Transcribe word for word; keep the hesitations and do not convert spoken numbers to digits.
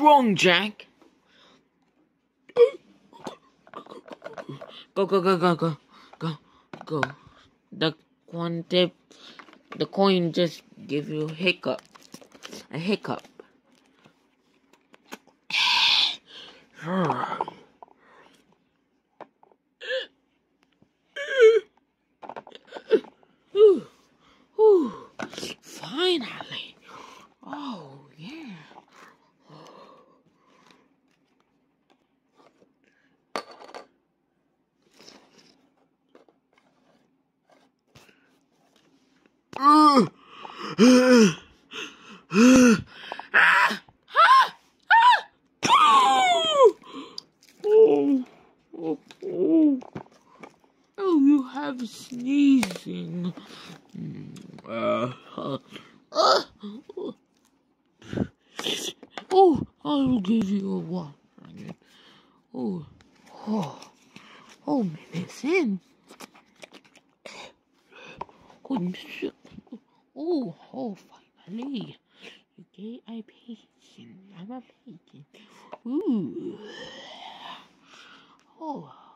wrong, Jack? Go, go, go, go, go, go, go. The one tip, the coin just give you a hiccup. A hiccup. Ooh, ooh, finally. Oh, yeah. Uh, uh, uh, ah, ah, ah, oh, oh, oh, oh, oh, you have sneezing. Uh, uh, uh, oh, I'll give you a water. Oh, oh, oh, medicine. Oh, oh, finally. Okay, I patient. I'm a patient. Ooh. Oh.